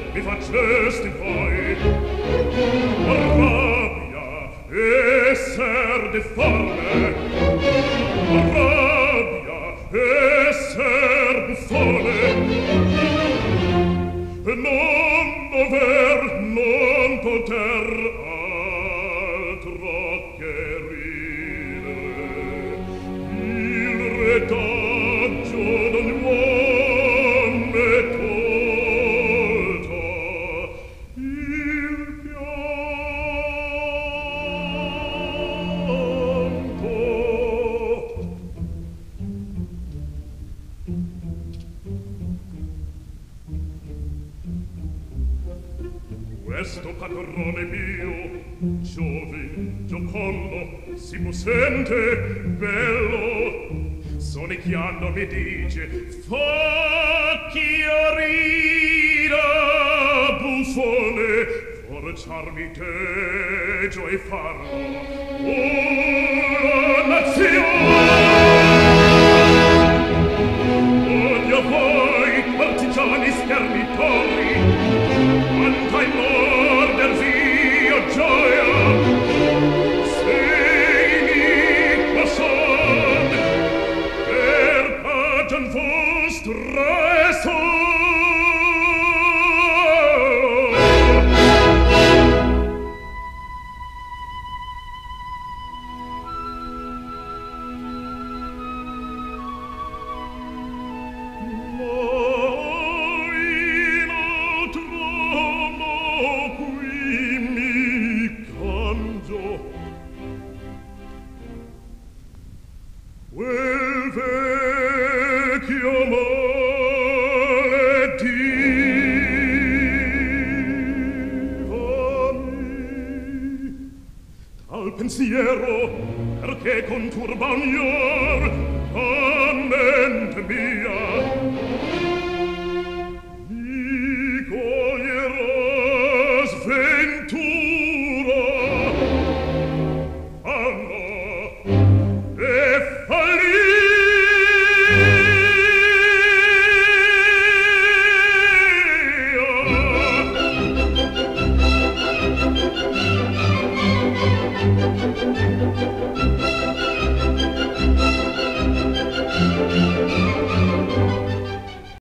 mi facesti poi rabbia esser deforme, rabbia esser buffone, e non dover, non poter altro che ridere. Il retaggio d'ogni uom è tolto, il pianto. Questo padrone mio, giovin, giocondo, si possente, bello, sonicchiando mi dice: facchio rida, buffone, forciarmi tegio e farlo una nazione. Odio a voi, partigiani schernitori, quanta in mordervi io gioia, se iniqua son, per pagian vostre son. Pensiero, perché conturba ogni or la mente mia,